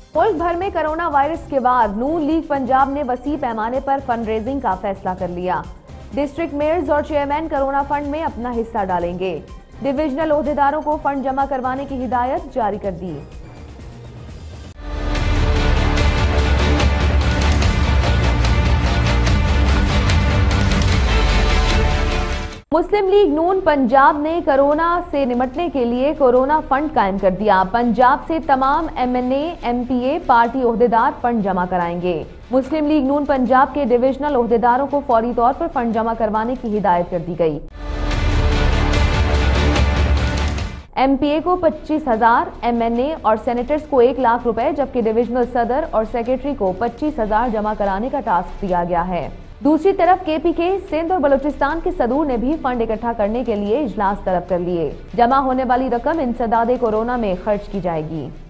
मुल्क भर में कोरोना वायरस के बाद नून लीग पंजाब ने वसी पैमाने पर फंड रेजिंग का फैसला कर लिया। डिस्ट्रिक्ट मेयर्स और चेयरमैन कोरोना फंड में अपना हिस्सा डालेंगे। डिविजनल ओहदेदारों को फंड जमा करवाने की हिदायत जारी कर दी। मुस्लिम लीग नून पंजाब ने कोरोना से निपटने के लिए कोरोना फंड कायम कर दिया। पंजाब से तमाम MNA, MPA पार्टी ओहदेदार फंड जमा कराएंगे। मुस्लिम लीग नून पंजाब के डिविजनल ओहदेदारों को फौरी तौर पर फंड जमा करवाने की हिदायत कर दी गई। MPA को 25,000, MNA और सेनेटर्स को 1 लाख रुपए, जबकि डिविजनल सदर और सेक्रेटरी को 25,000 जमा कराने का टास्क दिया गया है। दूसरी तरफ KPK, सिंध और बलूचिस्तान के सदूर ने भी फंड इकट्ठा करने के लिए इजलास तलब कर लिए। जमा होने वाली रकम इंसदादे कोरोना में खर्च की जाएगी।